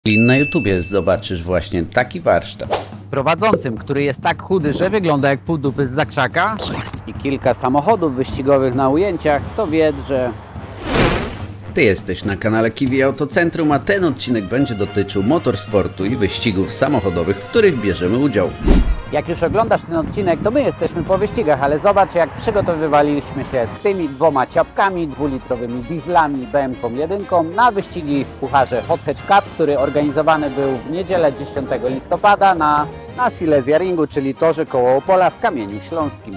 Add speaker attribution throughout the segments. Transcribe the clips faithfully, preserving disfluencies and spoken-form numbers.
Speaker 1: I na YouTubie zobaczysz właśnie taki warsztat.
Speaker 2: Z prowadzącym, który jest tak chudy, że wygląda jak pół dupy z zakrzaka,
Speaker 1: I kilka samochodów wyścigowych na ujęciach, to wiedz, że... Ty jesteś na kanale Kiwi Autocentrum, a ten odcinek będzie dotyczył motorsportu i wyścigów samochodowych, w których bierzemy udział.
Speaker 2: jak już oglądasz ten odcinek, to my jesteśmy po wyścigach, ale zobacz, jak przygotowywaliśmy się tymi dwoma ciapkami, dwulitrowymi dieslami, B M K jedynką na wyścigi w pucharze Hot Hatch Cup, który organizowany był w niedzielę dziesiątego listopada na, na Silesia Ringu, czyli torze koło Opola w Kamieniu Śląskim.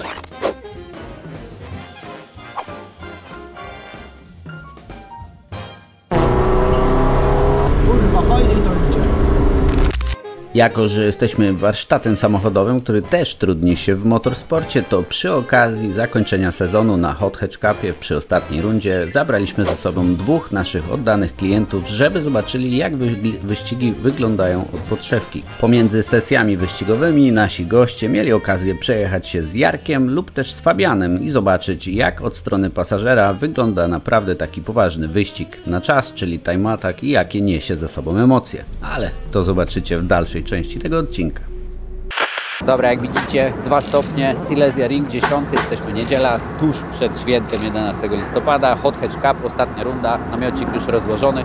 Speaker 3: Kurwa, fajnie to idzie.
Speaker 1: Jako że jesteśmy warsztatem samochodowym, który też trudni się w motorsporcie, to przy okazji zakończenia sezonu na Hot Hatch Cupie przy ostatniej rundzie zabraliśmy ze sobą dwóch naszych oddanych klientów, żeby zobaczyli, jak wy wyścigi wyglądają od podszewki. Pomiędzy sesjami wyścigowymi nasi goście mieli okazję przejechać się z Jarkiem lub też z Fabianem i zobaczyć, jak od strony pasażera wygląda naprawdę taki poważny wyścig na czas, czyli time attack, i jakie niesie ze sobą emocje. Ale to zobaczycie w dalszej części tego odcinka.
Speaker 2: Dobra, jak widzicie, dwa stopnie, Silesia Ring dziesiąty, jesteśmy niedziela, tuż przed świętem jedenastego listopada, Hot Hatch Cup, ostatnia runda, namiocik już rozłożony.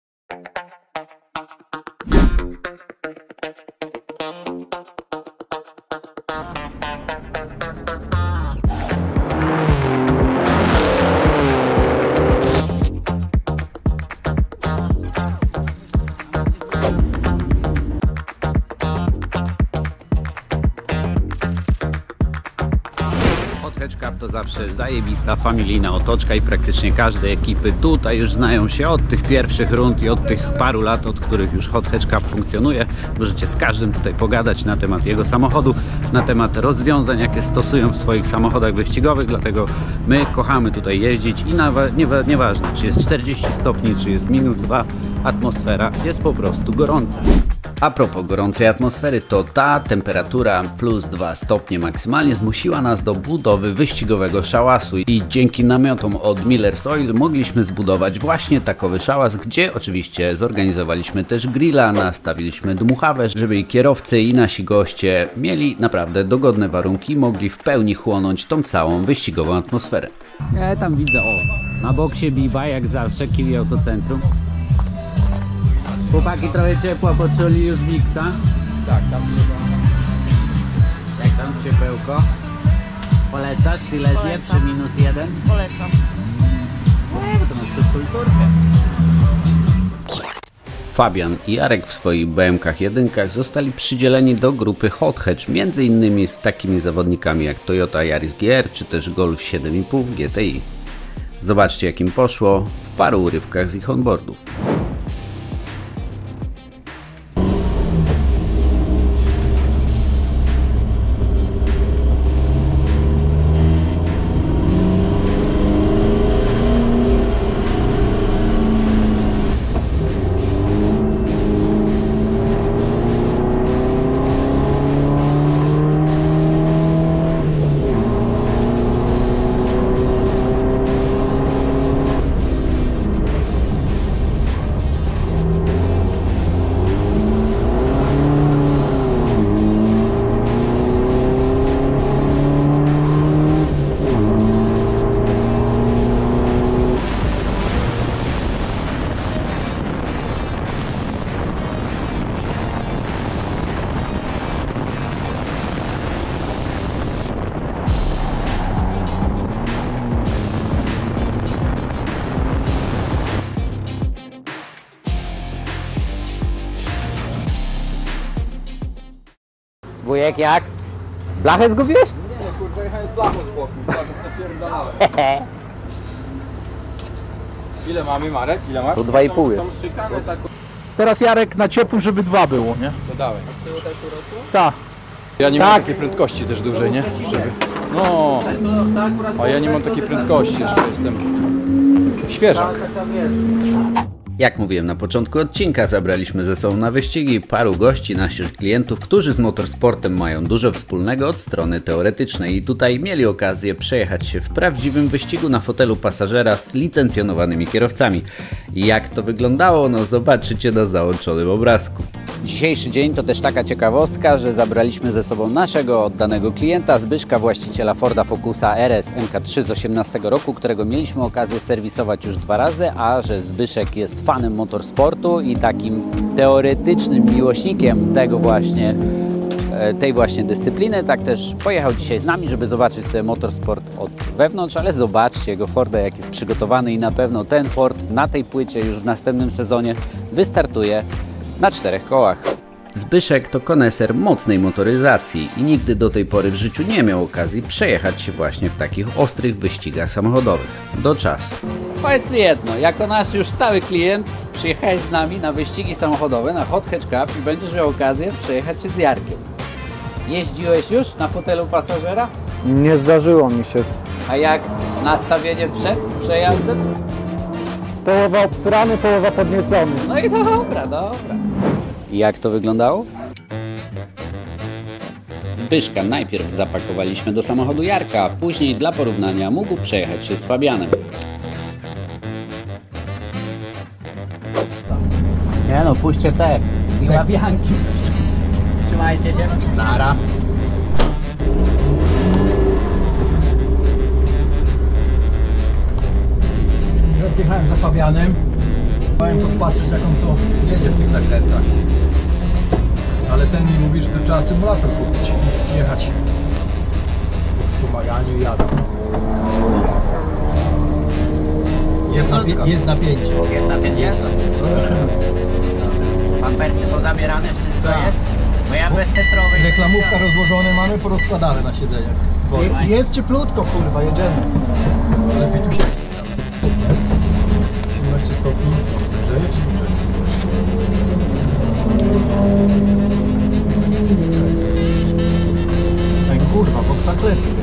Speaker 2: Hot Hatch Cup to zawsze zajebista, familijna otoczka i praktycznie każde ekipy tutaj już znają się od tych pierwszych rund i od tych paru lat, od których już Hot Hatch Cup funkcjonuje. Możecie z każdym tutaj pogadać na temat jego samochodu, na temat rozwiązań, jakie stosują w swoich samochodach wyścigowych, dlatego my kochamy tutaj jeździć i nawet nie, nieważne, czy jest czterdzieści stopni, czy jest minus dwa, atmosfera jest po prostu gorąca.
Speaker 1: A propos gorącej atmosfery, to ta temperatura plus dwa stopnie maksymalnie zmusiła nas do budowy wyścigowego szałasu i dzięki namiotom od Miller's Oil mogliśmy zbudować właśnie takowy szałas, gdzie oczywiście zorganizowaliśmy też grilla, nastawiliśmy dmuchawę, żeby i kierowcy i nasi goście mieli naprawdę dogodne warunki i mogli w pełni chłonąć tą całą wyścigową atmosferę.
Speaker 2: Ja tam widzę, o, na boksie Biba, jak zawsze, Kiwi Autocentrum. Chłopaki trochę ciepła poczuli już miksa.
Speaker 3: Tak, tam
Speaker 2: Jak tam ciepełko? Polecasz Silesię przy minus jeden?
Speaker 4: Polecam.
Speaker 2: Nie, bo to masz kulturkę.
Speaker 1: Fabian i Jarek w swoich B M Kach jedynkach zostali przydzieleni do grupy Hot Hatch, między innymi z takimi zawodnikami jak Toyota Yaris G R czy też Golf siedem i pół w G T I. Zobaczcie, jak im poszło w paru urywkach z ich onboardów.
Speaker 2: Wujek, jak? Blachę zgubiłeś?
Speaker 3: Nie, kurde, jechałem z blachą z boku, tak napierdalałem. Ile mamy, Marek? Ile masz?
Speaker 2: Tu dwa i pół jest.
Speaker 3: Tą szykanę taką...
Speaker 5: Teraz Jarek na ciepłym, żeby dwa było, nie?
Speaker 3: To dałem. A z tyłu też urosło?
Speaker 5: Tak.
Speaker 3: Ja nie
Speaker 2: Tak.
Speaker 3: mam takiej prędkości też dużej, nie? Żeby... No, a ja nie mam takiej prędkości, jeszcze jestem świeżak.
Speaker 1: Jak mówiłem na początku odcinka, zabraliśmy ze sobą na wyścigi paru gości, naszych klientów, którzy z motorsportem mają dużo wspólnego od strony teoretycznej i tutaj mieli okazję przejechać się w prawdziwym wyścigu na fotelu pasażera z licencjonowanymi kierowcami. Jak to wyglądało? No zobaczycie na załączonym obrazku.
Speaker 2: Dzisiejszy dzień to też taka ciekawostka, że zabraliśmy ze sobą naszego oddanego klienta, Zbyszka, właściciela Forda Focusa R S M K trzy z osiemnastego roku, którego mieliśmy okazję serwisować już dwa razy, a że Zbyszek jest fanem motorsportu i takim teoretycznym miłośnikiem tego właśnie, tej właśnie dyscypliny, tak też pojechał dzisiaj z nami, żeby zobaczyć sobie motorsport od wewnątrz, ale zobaczcie jego Forda, jak jest przygotowany i na pewno ten Ford na tej płycie już w następnym sezonie wystartuje na czterech kołach.
Speaker 1: Zbyszek to koneser mocnej motoryzacji i nigdy do tej pory w życiu nie miał okazji przejechać się właśnie w takich ostrych wyścigach samochodowych. Do czasu.
Speaker 2: Powiedz mi jedno, jako nasz już stały klient przyjechałeś z nami na wyścigi samochodowe, na Hot Hatch Cup i będziesz miał okazję przejechać się z Jarkiem. Jeździłeś już na fotelu pasażera?
Speaker 5: Nie zdarzyło mi się.
Speaker 2: A jak nastawienie przed przejazdem?
Speaker 5: Połowa obsrany, połowa podniecony.
Speaker 2: No i dobra, dobra. I jak to wyglądało? Zbyszka najpierw zapakowaliśmy do samochodu Jarka, a później dla porównania mógł przejechać się z Fabianem. Nie no, puśćcie te Fabianki. Trzymajcie się. Nara.
Speaker 4: Jechałem za Fabianem, chciałem podpatrzeć, jak on to jedzie w tych zakrętach, ale ten mi mówi, że to trzeba symulator kupić i jechać po wspomaganiu i jadę. Jest, napie jest napięcie.
Speaker 2: Jest napięcie?
Speaker 4: Jest napięcie.
Speaker 2: Pampersy pozabierane, wszystko
Speaker 4: Tak.
Speaker 2: jest? Bo ja bez tetrowej...
Speaker 4: Reklamówka rozłożone mamy, porozkładane na siedzeniach. Je jest cieplutko, kurwa, jedziemy. Lepiej tu się... osiemnaście stopni. Grzeje czy nie grzeje? Ej, kurwa, Voxa klepie.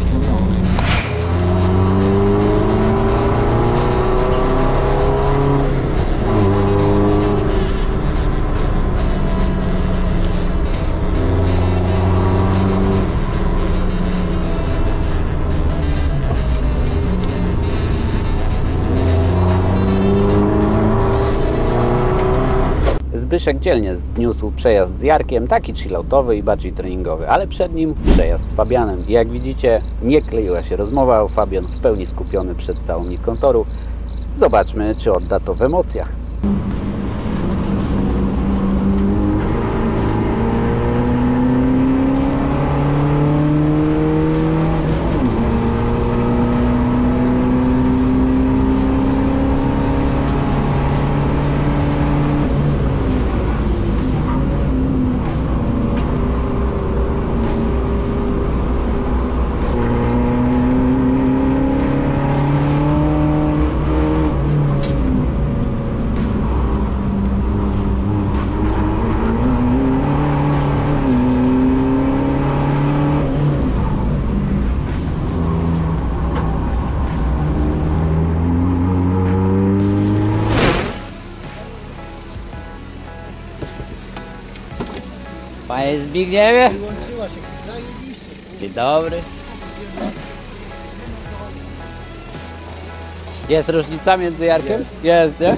Speaker 2: Zbyszek dzielnie zniósł przejazd z Jarkiem, taki chilloutowy i bardziej treningowy, ale przed nim przejazd z Fabianem. I jak widzicie, nie kleiła się rozmowa, Fabian w pełni skupiony przed całą niką toru. Zobaczmy, czy odda to w emocjach. Panie Zbigniewie?
Speaker 4: Wyłączyła się, zajebiście.
Speaker 2: Dzień dobry. Jest różnica między Jarkiem? Jest, jest nie?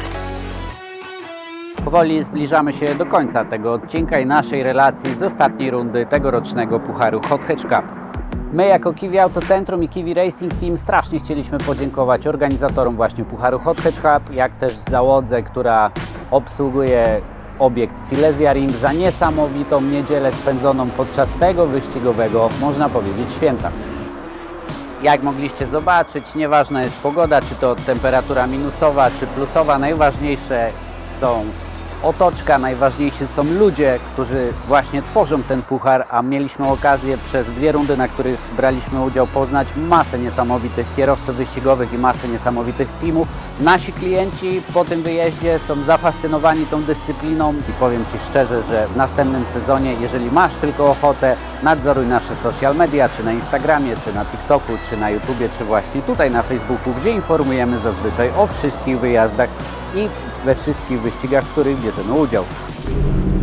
Speaker 2: Powoli zbliżamy się do końca tego odcinka i naszej relacji z ostatniej rundy tegorocznego Pucharu Hot Hatch Cup. My jako Kiwi Autocentrum i Kiwi Racing Team strasznie chcieliśmy podziękować organizatorom właśnie Pucharu Hot Hatch Cup, jak też załodze, która obsługuje obiekt Silesia Ring za niesamowitą niedzielę spędzoną podczas tego wyścigowego, można powiedzieć, święta. Jak mogliście zobaczyć, nieważna jest pogoda, czy to temperatura minusowa, czy plusowa, najważniejsze są otoczka, najważniejsi są ludzie, którzy właśnie tworzą ten puchar, a mieliśmy okazję przez dwie rundy, na których braliśmy udział, poznać masę niesamowitych kierowców wyścigowych i masę niesamowitych teamów. Nasi klienci po tym wyjeździe są zafascynowani tą dyscypliną i powiem Ci szczerze, że w następnym sezonie, jeżeli masz tylko ochotę
Speaker 1: Nadzoruj nasze social media, czy na Instagramie, czy na TikToku, czy na YouTubie, czy właśnie tutaj na Facebooku, gdzie informujemy zazwyczaj o wszystkich wyjazdach i we wszystkich wyścigach, w których bierzemy udział.